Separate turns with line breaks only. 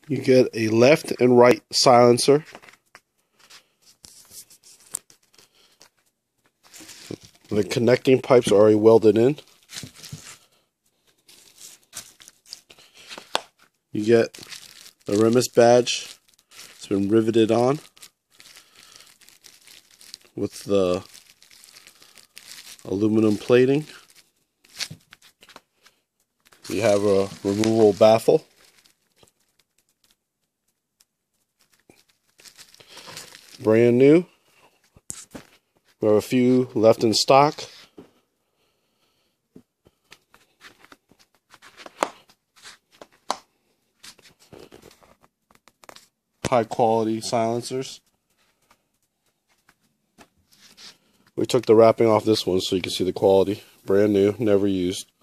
You get a left and right silencer. The connecting pipes are already welded in. You get the Remus badge. It's been riveted on with the aluminum plating. You have a removable baffle. Brand new. We have a few left in stock. High quality silencers. We took the wrapping off this one so you can see the quality. Brand new, never used.